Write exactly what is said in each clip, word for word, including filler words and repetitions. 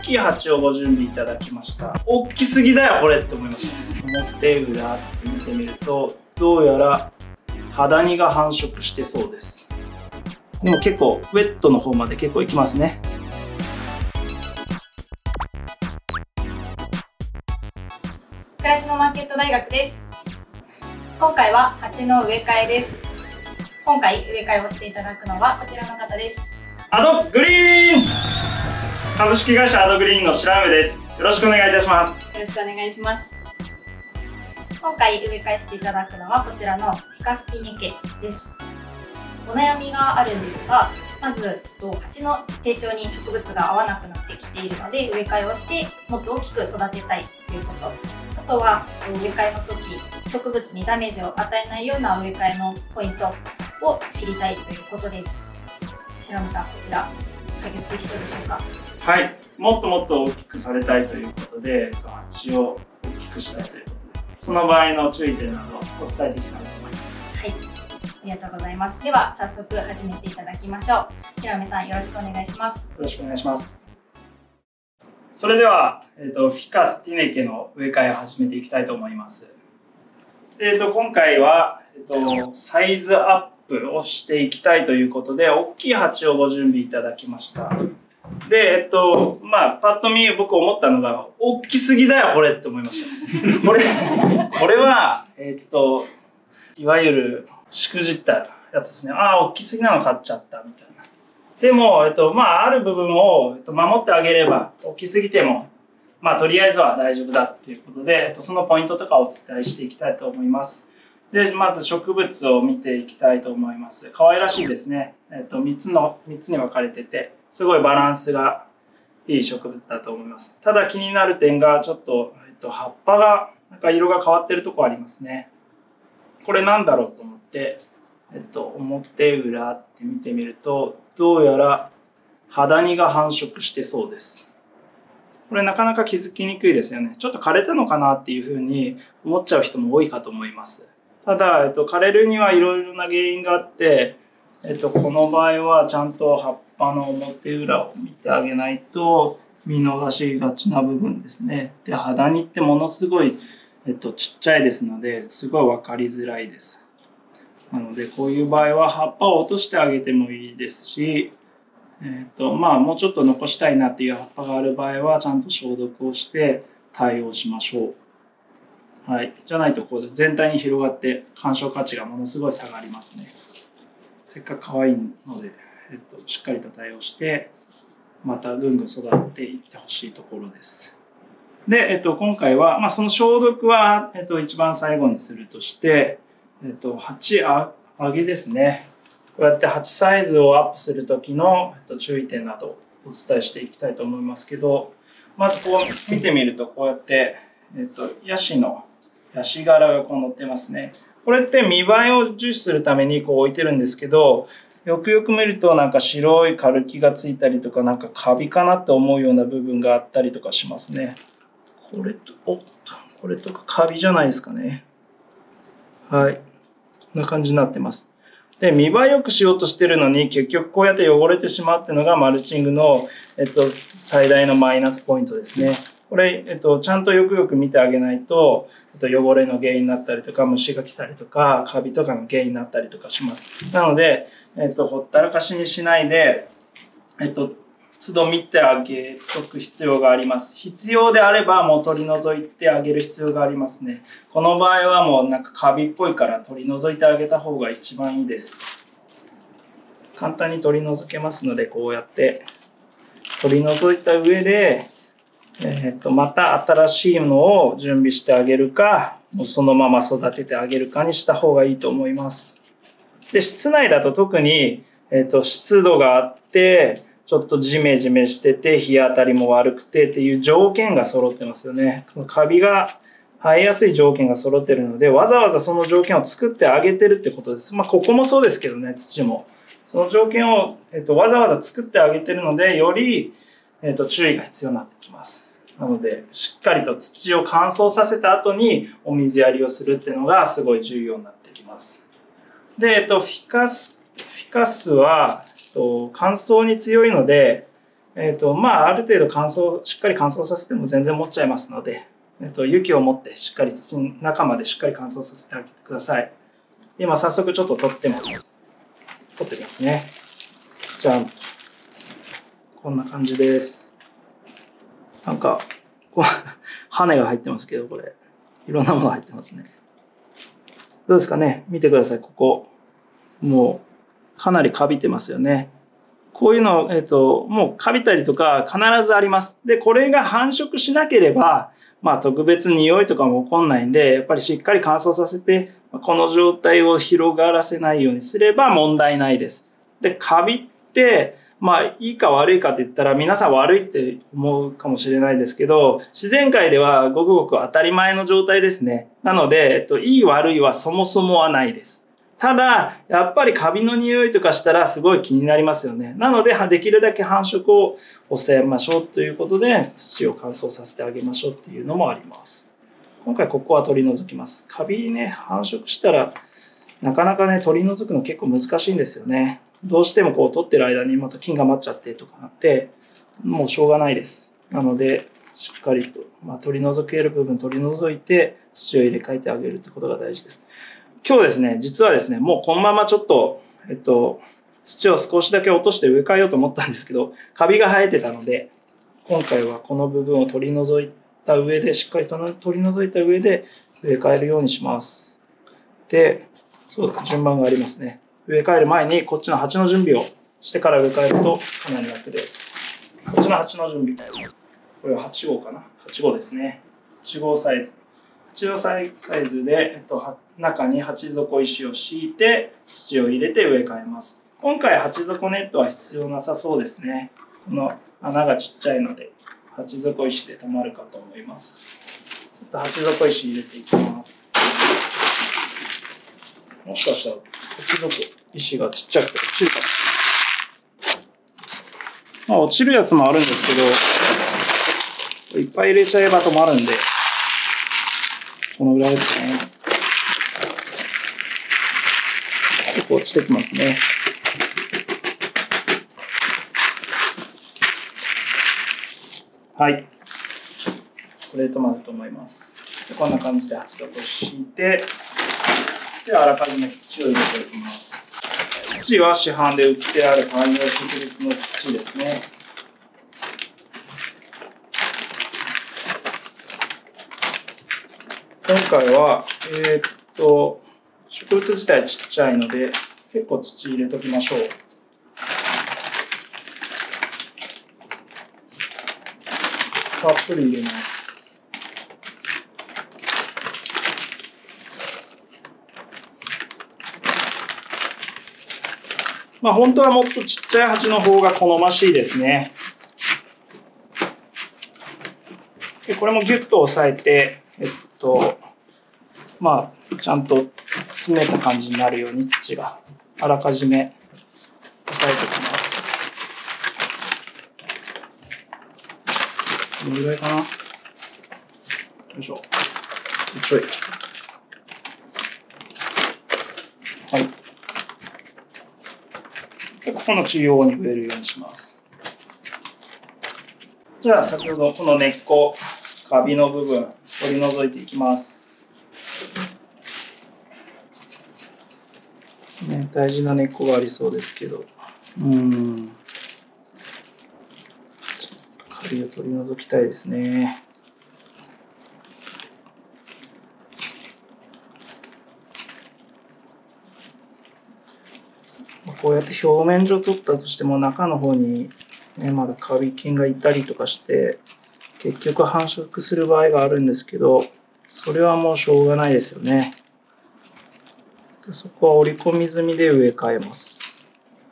きい鉢をご準備いただきました。大きすぎだよこれって思いました。表裏って見てみると、どうやらハダニが繁殖してそうです。でも結構ウェットの方まで結構いきますね。 暮らしのマーケット大学です。今回は鉢の植え替えです。今回植え替えをしていただくのはこちらの方です。 アドグリーン株式会社アドグリーンの白梅です。よろしくお願いいたします。 よろしくお願いします。今回植え替えしていただくのはこちらのフィカスティネケです。お悩みがあるんですが、まず鉢の成長に植物が合わなくなってきているので、植え替えをしてもっと大きく育てたいということ。あとは植え替えの時、植物にダメージを与えないような植え替えのポイントを知りたいということです。白見さん、こちら解決できそうでしょうか？ はい、もっともっと大きくされたいということで、鉢を大きくしたいということで、その場合の注意点などをお伝えできたらと思います。 はい、ありがとうございます。では早速始めていただきましょう。白目さん、よろしくお願いします。 よろしくお願いします。それでは、えー、とフィカスティネケの植え替えを始めていきたいと思います。えー、と今回は、えー、とサイズアップをしていきたいということで、大きい鉢をご準備いただきました。で、えっと、まあ、パッと見僕思ったのが、大きすぎだよこれって思いました。これ、これは、えっと、いわゆるしくじったやつですね。ああ、大きすぎなの買っちゃったみたいな。でも、えっと、まあ、ある部分を、えっと、守ってあげれば、大きすぎても、まあ、とりあえずは大丈夫だっていうことで、えっと、そのポイントとかをお伝えしていきたいと思います。で、まず植物を見ていきたいと思います。可愛らしいですね。えっと、みっつの、みっつに分かれてて、すごいバランスがいい植物だと思います。ただ気になる点が、ちょっと、えっと、葉っぱが、なんか色が変わってるとこありますね。これなんだろうと思って、えっと、表裏って見てみると、どうやらハダニが繁殖してそうです。これなかなか気づきにくいですよね。ちょっと枯れたのかなっていうふうに思っちゃう人も多いかと思います。ただ、えっと、枯れるにはいろいろな原因があって、えっと、この場合はちゃんと葉っぱの表裏を見てあげないと見逃しがちな部分ですね。で、ハダニってものすごい、えっと、ちっちゃいですので、すごい分かりづらいです。なので、こういう場合は葉っぱを落としてあげてもいいですし、えっと、まあ、もうちょっと残したいなっていう葉っぱがある場合は、ちゃんと消毒をして対応しましょう。はい。じゃないと、こう全体に広がって鑑賞価値がものすごい下がりますね。せっかく可愛いので、えっと、しっかりと対応して、またぐんぐん育っていってほしいところです。で、えっと、今回は、まあ、その消毒は、えっと、一番最後にするとして、えっと、鉢上げですね。こうやって鉢サイズをアップする時の、えっと、注意点などをお伝えしていきたいと思いますけど、まずこう見てみると、こうやって、えっと、ヤシの、ヤシ柄がこう乗ってますね。これって見栄えを重視するためにこう置いてるんですけど、よくよく見るとなんか白いカルキがついたりとか、なんかカビかなって思うような部分があったりとかしますね。これと、おっと、これとかカビじゃないですかね。はい。こんな感じになってます。で、見栄え良くしようとしてるのに、結局こうやって汚れてしまうっていうのがマルチングの、えっと、最大のマイナスポイントですね。これ、えっと、ちゃんとよくよく見てあげないと、えっと、汚れの原因になったりとか、虫が来たりとか、カビとかの原因になったりとかします。なので、えっと、ほったらかしにしないで、えっと、都度見てあげとく必要があります。必要であればもう取り除いてあげる必要がありますね。この場合はもうなんかカビっぽいから取り除いてあげた方が一番いいです。簡単に取り除けますので、こうやって取り除いた上で、えー、とまた新しいのを準備してあげるか、もうそのまま育ててあげるかにした方がいいと思います。で、室内だと特に、えー、と湿度があって、ちょっとジメジメしてて、日当たりも悪くてっていう条件が揃ってますよね。カビが生えやすい条件が揃ってるので、わざわざその条件を作ってあげてるってことです。まあ、ここもそうですけどね、土も。その条件を、えっと、わざわざ作ってあげてるので、より、えっと、注意が必要になってきます。なので、しっかりと土を乾燥させた後にお水やりをするっていうのがすごい重要になってきます。で、えっと、フィカス、フィカスは、乾燥に強いので、 えっと、まあ、ある程度乾燥、しっかり乾燥させても全然持っちゃいますので、えっと、雪を持ってしっかり土の中までしっかり乾燥させてあげてください。今、早速ちょっと取ってます。取ってみますね。じゃあ、こんな感じです。なんか、こう、羽が入ってますけど、これ。いろんなもの入ってますね。どうですかね？見てください、ここ。もう、かなりカビてますよね。こういうの、えっと、もうカビたりとか必ずあります。で、これが繁殖しなければ、まあ特別匂いとかも起こんないんで、やっぱりしっかり乾燥させて、この状態を広がらせないようにすれば問題ないです。で、カビって、まあいいか悪いかって言ったら皆さん悪いって思うかもしれないですけど、自然界ではごくごく当たり前の状態ですね。なので、えっと、いい悪いはそもそもはないです。ただ、やっぱりカビの匂いとかしたらすごい気になりますよね。なので、できるだけ繁殖を抑えましょうということで、土を乾燥させてあげましょうっていうのもあります。今回ここは取り除きます。カビね、繁殖したら、なかなかね、取り除くの結構難しいんですよね。どうしてもこう取ってる間にまた菌が待っちゃってとかなって、もうしょうがないです。なので、しっかりと、まあ、取り除ける部分取り除いて、土を入れ替えてあげるってことが大事です。今日ですね、実はですね、もうこのままちょっと、えっと、土を少しだけ落として植え替えようと思ったんですけど、カビが生えてたので、今回はこの部分を取り除いた上で、しっかりと取り除いた上で植え替えるようにします。で、そうだ、順番がありますね。植え替える前にこっちの鉢の準備をしてから植え替えるとかなり楽です。こっちの鉢の準備。これははち号かな。はち号ですね。はち号サイズ。はち号サイズで、えっと、中に鉢底石を敷いて土を入れて植え替えます。今回鉢底ネットは必要なさそうですね。この穴がちっちゃいので鉢底石で止まるかと思います。鉢底石入れていきます。もしかしたら鉢底石がちっちゃくて落ちるかな。まあ落ちるやつもあるんですけど、いっぱい入れちゃえば止まるんで、このぐらいですね。結構落ちてきますね。はい。これで止まると思います。でこんな感じで鉢底を敷いて、で、あらかじめ土を入れておきます。土は市販で売ってある観葉植物の土ですね。今回は、えー、っと、植物自体ちっちゃいので、結構土入れときましょう。たっぷり入れます。まあ本当はもっとちっちゃい鉢の方が好ましいですね。でこれもギュッと押さえて、えっと、まあ、ちゃんと詰めた感じになるように土があらかじめ押さえておきます。どのぐらいかな？よいしょ。ちょい。はい。でここの中央に植えるようにします。じゃあ、先ほどこの根っこ、カビの部分、取り除いていきます。ね、大事な根っこがありそうですけど、うん。カビを取り除きたいですね。こうやって表面上取ったとしても中の方に、ね、まだカビ菌がいたりとかして結局繁殖する場合があるんですけど、それはもうしょうがないですよね。でそこは折り込み済みで植え替えます。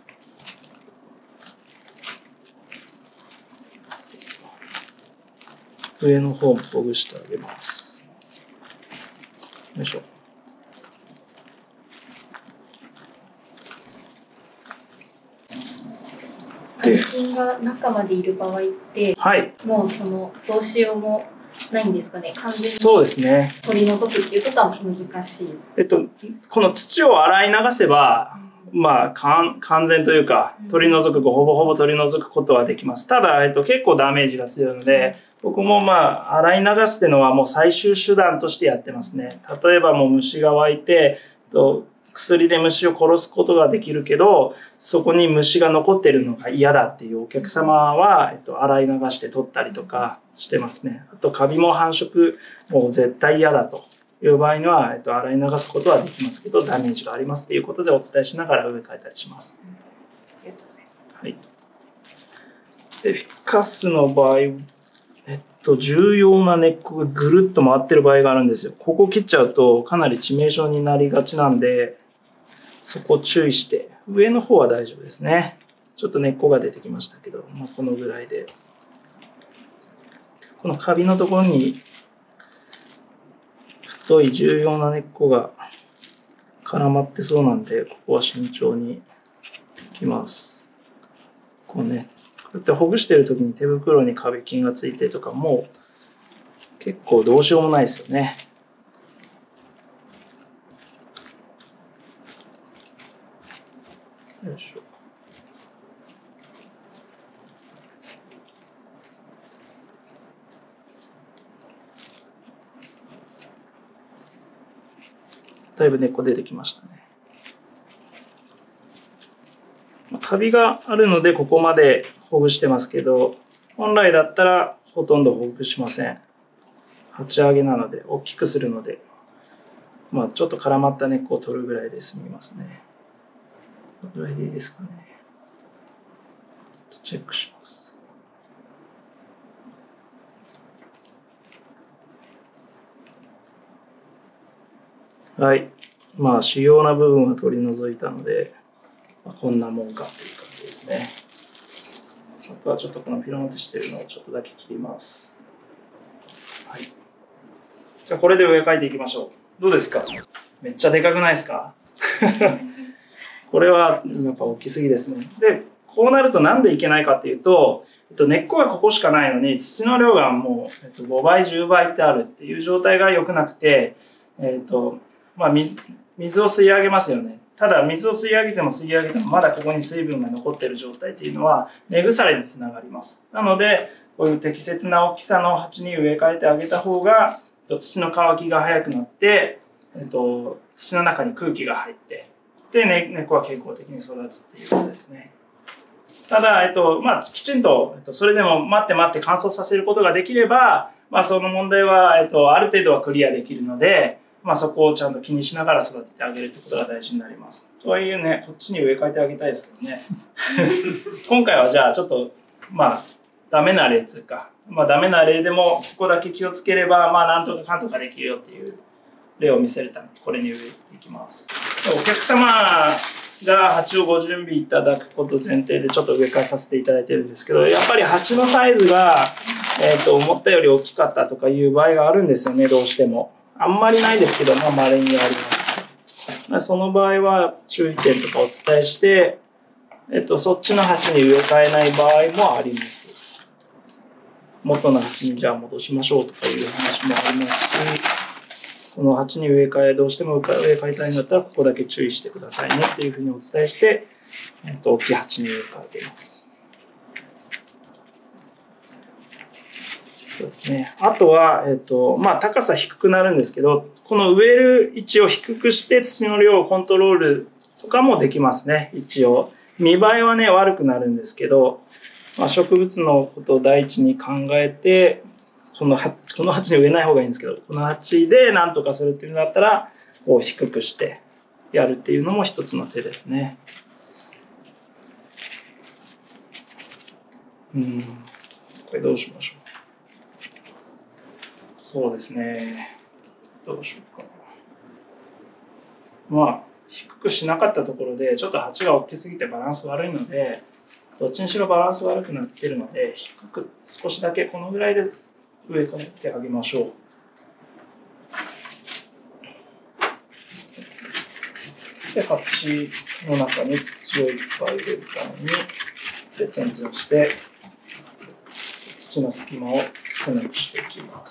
上の方もほぐしてあげます。よいしょ。 カビ菌が中までいる場合って、はい、もうそのどうしようもないんですかね。完全にそうですね。 取り除くっていうことは難しい。 えっとこの土を洗い流せばまあ、完全というか、取り除く、ほぼほぼ取り除くことはできます。ただ、えっと、結構ダメージが強いので、僕もまあ、洗い流すっていうのはもう最終手段としてやってますね。例えばもう虫が湧いて、と薬で虫を殺すことができるけど、そこに虫が残ってるのが嫌だっていうお客様は、えっと、洗い流して取ったりとかしてますね。あと、カビも繁殖もう絶対嫌だという場合には、えっと、洗い流すことはできますけど、ダメージがありますということでお伝えしながら植え替えたりします。 ありがとうございます。 はい。で、フィカスの場合、えっと、重要な根っこがぐるっと回ってる場合があるんですよ。ここ切っちゃうとかなり致命傷になりがちなんで、そこ注意して、上の方は大丈夫ですね。ちょっと根っこが出てきましたけど、まあ、このぐらいで。このカビのところに太い重要な根っこが絡まってそうなんで、ここは慎重にいきます。こうね、こうやってほぐしてる時に手袋にカビ菌がついてとかも結構どうしようもないですよね。よいしょ。だいぶ根っこ出てきましたね。カビがあるのでここまでほぐしてますけど、本来だったらほとんどほぐしません。鉢上げなので大きくするので、まあちょっと絡まった根っこを取るぐらいで済みますね。このぐらいでいいですかね。チェックします。はい。まあ主要な部分は取り除いたので、まあ、こんなもんかっていう感じですね。あとはちょっとこのピロンとしてるのをちょっとだけ切ります。はい。じゃあこれで植え替えていきましょう。どうですか？めっちゃでかくないですか？これはやっぱ大きすぎですね。で、こうなるとなんでいけないかっていうと、えっと、根っこがここしかないのに土の量がもう、えっと、ごばい、じゅうばいってあるっていう状態が良くなくて、えっと、まあ水、水を吸い上げますよね。ただ水を吸い上げても吸い上げてもまだここに水分が残っている状態っていうのは根腐れにつながります。なのでこういう適切な大きさの鉢に植え替えてあげた方が土の乾きが早くなって、えっと、土の中に空気が入ってで、ね、根っこは健康的に育つっていうことですね。ただ、えっとまあ、きちんと、えっと、それでも待って待って乾燥させることができれば、まあ、その問題は、えっと、ある程度はクリアできるので、まあ、そこをちゃんと気にしながら育ててあげるってことが大事になります。とはいえね、こっちに植え替えてあげたいですけどね。今回はじゃあちょっと、まあ、ダメな例っていうか、まあ、ダメな例でもここだけ気をつければ、まあ、なんとかかんとかできるよっていう例を見せるためにこれに植えていきます。お客様が鉢をご準備いただくこと前提でちょっと植え替えさせていただいてるんですけど、やっぱり鉢のサイズが、えーと、思ったより大きかったとかいう場合があるんですよね、どうしても。あんまりないですけど、まあ、稀にあります。その場合は注意点とかお伝えして、えっと、そっちの鉢に植え替えない場合もあります。元の鉢にじゃあ戻しましょうとかいう話もありますし、この鉢に植え替え、どうしても植え替えたいんだったら、ここだけ注意してくださいねっていうふうにお伝えして、えっと、大きい鉢に植え替えています。そうですね。あとは、えっと、まあ、高さ低くなるんですけど、この植える位置を低くして土の量をコントロールとかもできますね、一応。見栄えはね、悪くなるんですけど、まあ、植物のことを第一に考えて、この、この鉢に植えない方がいいんですけど、この鉢で何とかするっていうんだったら、こう低くしてやるっていうのも一つの手ですね。うん。これどうしましょう。そうですね。どうしようかな。まあ、低くしなかったところで、ちょっと鉢が大きすぎてバランス悪いので、どっちにしろバランス悪くなってるので、低く少しだけこのぐらいで植え替えてあげましょう。で、鉢の中に土をいっぱい入れるために、で、ツンツンして、土の隙間を少なくしていきます。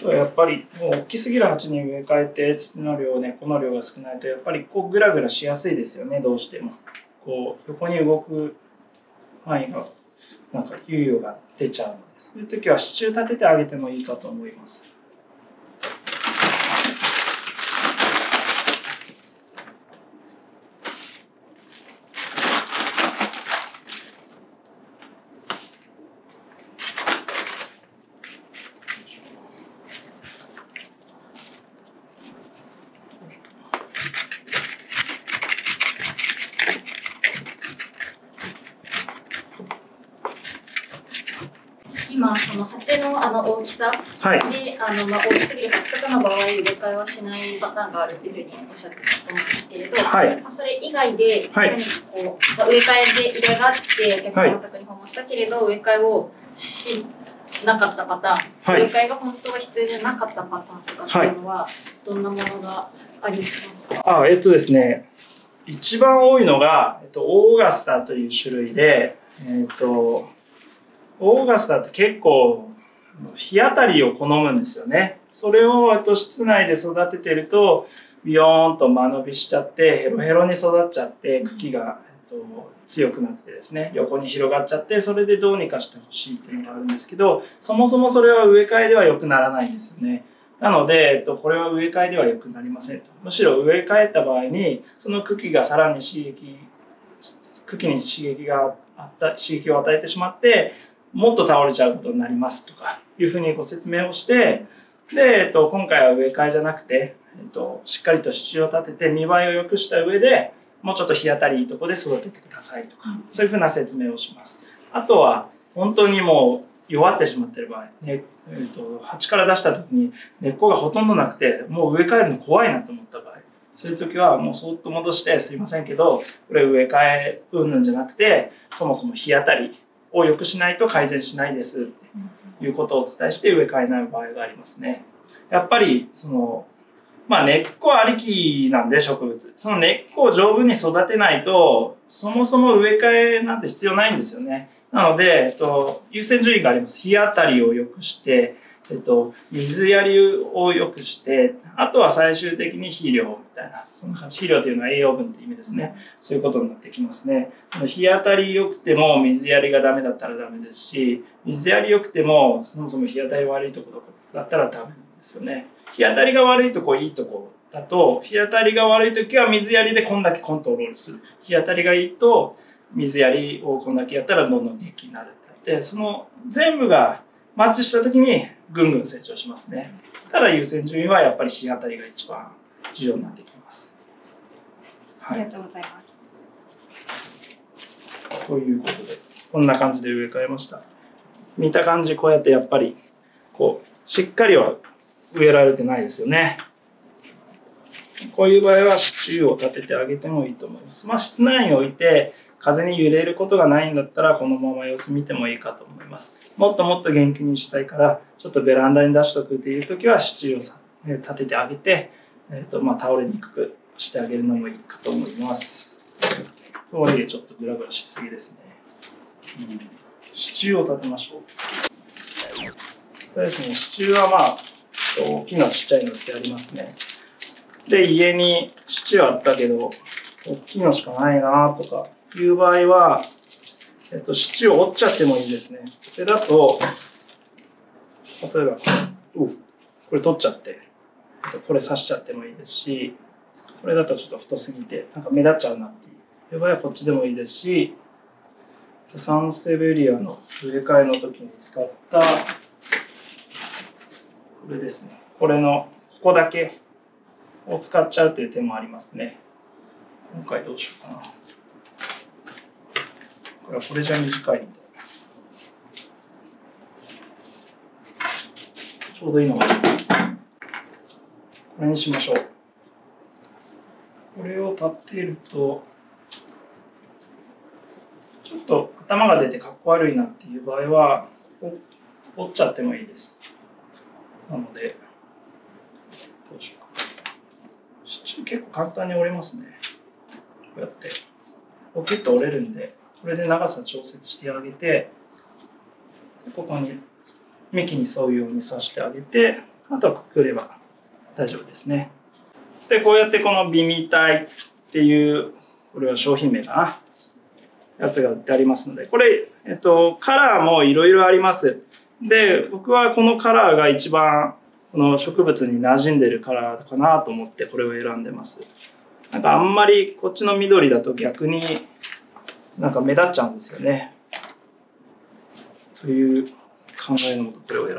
とはやっぱりもう大きすぎる鉢に植え替えて土の量、根っこの量が少ないとやっぱりこうグラグラしやすいですよね、どうしても。こう横に動く範囲がなんか猶予が出ちゃうので、そういう時は支柱立ててあげてもいいかと思います。 今その鉢のあの大きさで、はい、あのまあ大きすぎる鉢とかの場合植え替えはしないパターンがあるっていうふうにおっしゃってたと思うんですけれど、はい、まあそれ以外で何かこう、まあ、植え替えで依頼があってお客様の宅に訪問したけれど、はい、植え替えをしなかったパターン、はい、植え替えが本当は必要じゃなかったパターンとかっていうのはどんなものがありますか？ はい、あえっとですね一番多いのが、えっと、オーガスタという種類で、えっとオーガスタって結構日当たりを好むんですよね。それをあと室内で育ててるとビヨーンと間延びしちゃってヘロヘロに育っちゃって茎が、えっと、強くなくてですね横に広がっちゃってそれでどうにかしてほしいっていうのがあるんですけどそもそもそれは植え替えでは良くならないんですよね。なので、えっと、これは植え替えでは良くなりませんと。むしろ植え替えた場合にその茎がさらに刺激茎に刺激があった刺激を与えてしまってもっと倒れちゃうことになりますとかいうふうにご説明をしてで、えっと、今回は植え替えじゃなくて、えっと、しっかりと支柱を立てて見栄えを良くした上でもうちょっと日当たりいいところで育ててくださいとかそういうふうな説明をします。あとは本当にもう弱ってしまっている場合、ねえっと、鉢から出した時に根っこがほとんどなくてもう植え替えるの怖いなと思った場合そういう時はもうそっと戻してすいませんけどこれ植え替えうんぬんじゃなくてそもそも日当たりを良くしないと改善しないですっていうことをお伝えして植え替えない場合がありますね。やっぱりそのまあ根っこありきなんで植物その根っこを丈夫に育てないとそもそも植え替えなんて必要ないんですよね。なので、えっと、優先順位があります。日当たりを良くしてえっと、水やりを良くしてあとは最終的に肥料みたいなその肥料というのは栄養分という意味ですね。そういうことになってきますね。日当たり良くても水やりがダメだったらダメですし水やり良くてもそもそも日当たり悪いところだったらダメなんですよね。日当たりが悪いとこいいとこだと日当たりが悪い時は水やりでこんだけコントロールする日当たりがいいと水やりをこんだけやったらどんどん元気になるってでその全部がマッチした時にぐんぐん成長しますね。ただ優先順位はやっぱり日当たりが一番重要になってきます。 はい、ありがとうございます。 ということでこんな感じで植え替えました。見た感じこうやってやっぱりこうしっかりは植えられてないですよね。こういう場合は支柱を立ててあげてもいいと思います。まあ室内に置いて風に揺れることがないんだったらこのまま様子見てもいいかと思います。もっともっと元気にしたいからちょっとベランダに出しとくっていう時は支柱を立ててあげて、えーとまあ、倒れにくくしてあげるのもいいかと思います。とはいえちょっとグラグラしすぎですね。うん、支柱を立てましょう。これですね、支柱はまあ大きなちっちゃいのってありますね。で家に支柱あったけど大きいのしかないなとかいう場合はえっと、支柱を折っちゃってもいいですね。これだと、例えば、おこれ取っちゃって、これ刺しちゃってもいいですし、これだとちょっと太すぎて、なんか目立っちゃうなっていう場合はこっちでもいいですし、サンセベリアの植え替えの時に使った、これですね。これの、ここだけを使っちゃうという手もありますね。今回どうしようかな。これはこれじゃ短いんでちょうどいいのがこれにしましょう。これを立てるとちょっと頭が出てかっこ悪いなっていう場合は折っちゃってもいいです。なのでどうしようか。支柱結構簡単に折れますね。こうやってポキッと折れるんでこれで長さ調節してあげてここに幹に沿うように刺してあげてあとはくくれば大丈夫ですね。で、こうやってこのビミタイっていう、これは商品名かな。やつが売ってありますので、これ、えっと、カラーもいろいろあります。で、僕はこのカラーが一番、この植物に馴染んでるカラーかなと思ってこれを選んでます。なんかあんまりこっちの緑だと逆になんか目立っちゃうんですよね。という考えのもとこれを選んでます。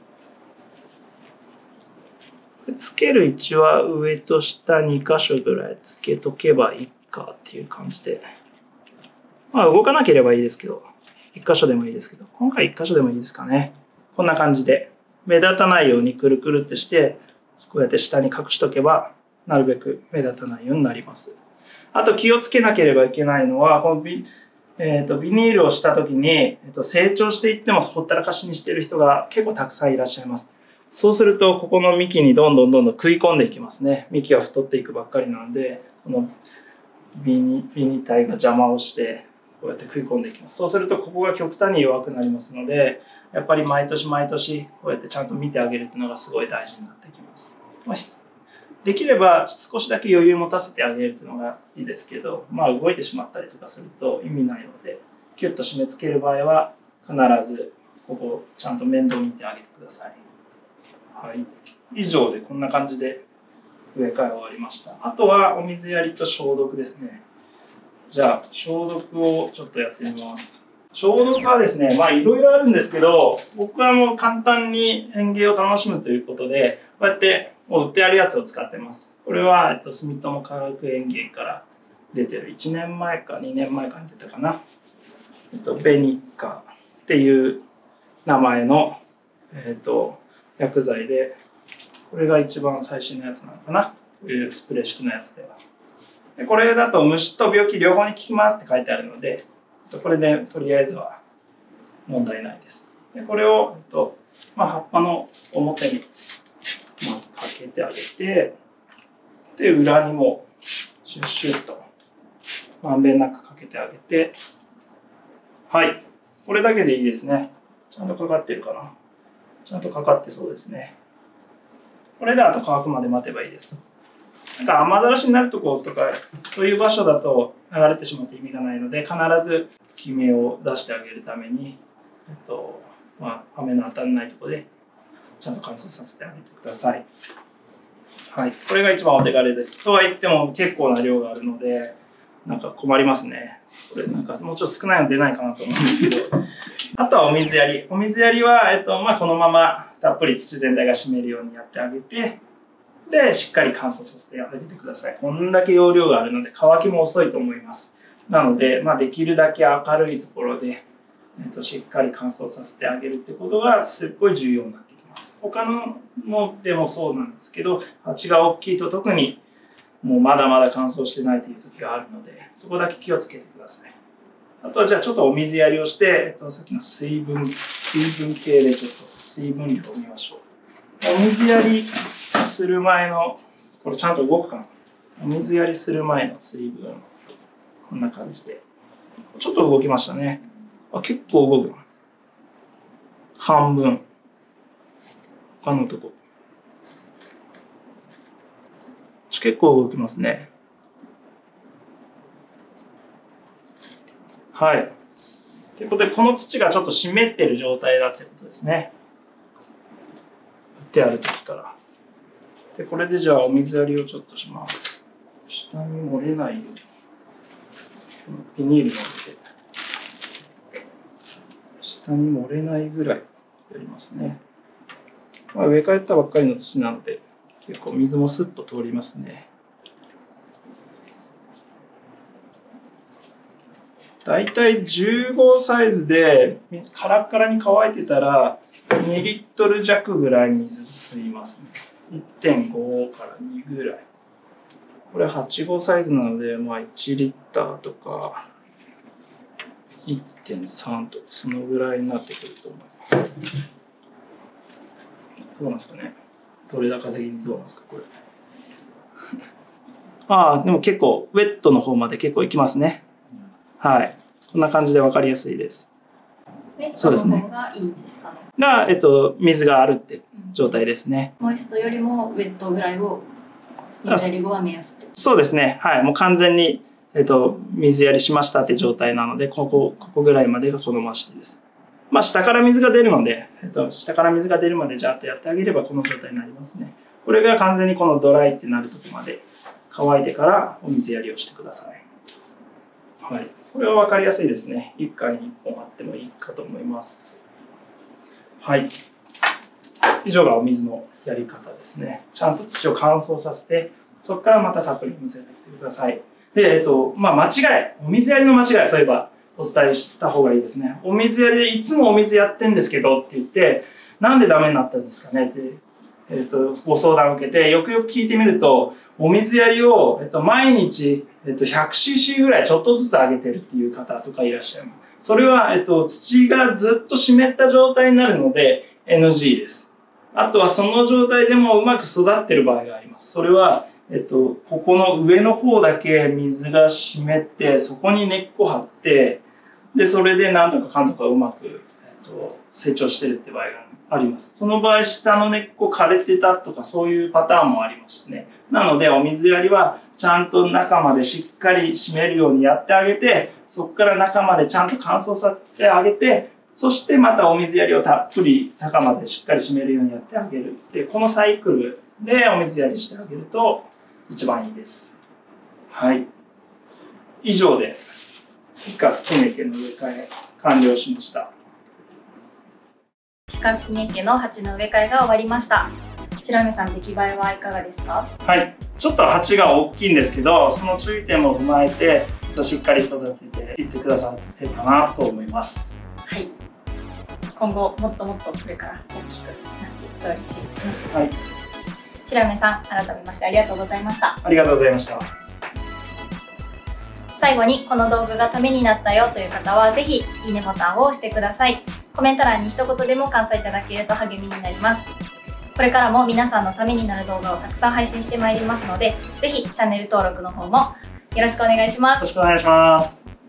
でつける位置は上と下にかしょぐらいつけとけばいいかっていう感じで。まあ動かなければいいですけど、いっ箇所でもいいですけど、今回いっ箇所でもいいですかね。こんな感じで目立たないようにくるくるってして、こうやって下に隠しとけば、なるべく目立たないようになります。あと気をつけなければいけないのは、このビ、えーと、ビニールをした時に、えーと、成長していってもほったらかしにしている人が結構たくさんいらっしゃいます。そうすると、ここの幹にどんどんどんどん食い込んでいきますね。幹が太っていくばっかりなので、このビニ、ビニ体が邪魔をして、こうやって食い込んでいきます。そうするとここが極端に弱くなりますので、やっぱり毎年毎年こうやってちゃんと見てあげるっていうのがすごい大事になってきます。まあ、できれば少しだけ余裕持たせてあげるっていうのがいいですけど、まあ動いてしまったりとかすると意味ないので、キュッと締め付ける場合は必ずここをちゃんと面倒見てあげてください。はい。以上でこんな感じで植え替え終わりました。あとはお水やりと消毒ですね。じゃあ、消毒をちょっとやってみます。消毒はですね、まあいろいろあるんですけど、僕はもう簡単に園芸を楽しむということで、こうやってもう売ってあるやつを使ってます。これは、えっと、住友科学園芸から出てるいちねんまえかにねんまえかに出たかな。えっと、ベニッカっていう名前の、えっと、薬剤で、これが一番最新のやつなのかな。こういうスプレー式のやつでは。これだと虫と病気両方に効きますって書いてあるので、これでとりあえずは問題ないです。でこれを、えっとまあ、葉っぱの表にまずかけてあげて、で裏にもシュッシュッとまんべんなくかけてあげて、はい、これだけでいいですね。ちゃんとかかってるかな。ちゃんとかかってそうですね。これであと乾くまで待てばいいです。なんか雨ざらしになるところとかそういう場所だと流れてしまって意味がないので、必ず効き目を出してあげるために、えっとまあ、雨の当たらないところでちゃんと乾燥させてあげてください。はい、これが一番お手軽です。とは言っても結構な量があるのでなんか困りますね。これなんかもうちょっと少ないの出ないかなと思うんですけどあとはお水やり。お水やりは、えっとまあ、このままたっぷり土全体が湿るようにやってあげて、で、しっかり乾燥させてあげてください。こんだけ容量があるので乾きも遅いと思います。なので、まあ、できるだけ明るいところで、えっと、しっかり乾燥させてあげるってことがすっごい重要になってきます。他のもでもそうなんですけど、鉢が大きいと特にもうまだまだ乾燥してないという時があるので、そこだけ気をつけてください。あとはじゃあちょっとお水やりをして、えっと、さっきの水分、水分計でちょっと水分量を見ましょう。お水やりする前の、これちゃんと動くかな。お水やりする前の水分、こんな感じで。ちょっと動きましたね。あ、結構動くな。半分。他のとこ。結構動きますね。はい。ということで、この土がちょっと湿っている状態だってことですね。打ってある時から。で、これでじゃあお水やりをちょっとします。下に漏れないように。ビニールの上で。下に漏れないぐらいやりますね。まあ、植え替えたばっかりの土なので、結構水もスッと通りますね。だいたいじゅうごサイズでカラッカラに乾いてたらにリットル弱ぐらい水吸いますね。いってんご からにぐらい。これはちごサイズなので、まあいちリッターとか いってんさん とかそのぐらいになってくると思います。どうなんですかね。取れ高的にどうなんですかこれ。ああ、でも結構ウェットの方まで結構いきますね。はい。こんな感じで分かりやすいです。 ウェットの方がいいんですかね。 が、えっと、水があるって状態ですね。 モイストよりもウェットぐらいを水やり後は目安と。 そうですね。はい。もう完全に、えっと、水やりしましたって状態なので、ここ、ここぐらいまでが好ましいです。まあ、下から水が出るので、えっと、下から水が出るまでジャーッとやってあげればこの状態になりますね。これが完全にこのドライってなるところまで乾いてからお水やりをしてください。はい。これは分かりやすいですね。いっかいにいっぽんあってもいいかと思います。はい。以上がお水のやり方ですね。ちゃんと土を乾燥させて、そこからまたたっぷり水やってきてください。で、えっと、まあ、間違い。お水やりの間違い、そういえばお伝えした方がいいですね。お水やりでいつもお水やってんですけどって言って、なんでダメになったんですかねって、えっと、ご相談を受けて、よくよく聞いてみると、お水やりを、えっと、毎日、えっと、ひゃくシーシー ぐらいちょっとずつ上げてるっていう方とかいらっしゃいます。それは、えっと、土がずっと湿った状態になるので エヌジー です。あとはその状態でもうまく育ってる場合があります。それは、えっと、ここの上の方だけ水が湿って、そこに根っこ張って、で、それでなんとかかんとかうまく、えっと、成長してるって場合があります。その場合、下の根っこ枯れてたとかそういうパターンもありましてね。なので、お水やりはちゃんと中までしっかり湿るようにやってあげて、そこから中までちゃんと乾燥させてあげて、そしてまたお水やりをたっぷり中までしっかり湿るようにやってあげるっていう、このサイクルでお水やりしてあげると一番いいです。はい。以上で、フィカスティネケの植え替え完了しました。 フィカスティネケの鉢の植え替えが終わりました。白目さん、出来栄えはいかがですか？ はい。ちょっと鉢が大きいんですけど、その注意点も踏まえて、しっかり育てていってくださってるかなと思います。 はい。今後もっともっとこれから大きくなっていくと嬉しいですね。 はい。 白目さん、改めましてありがとうございました。 ありがとうございました。 最後にこの動画がためになったよという方はぜひいいねボタンを押してください。コメント欄に一言でも感想いただけると励みになります。これからも皆さんのためになる動画をたくさん配信してまいりますので、ぜひチャンネル登録の方もよろしくお願いします。 よろしくお願いします。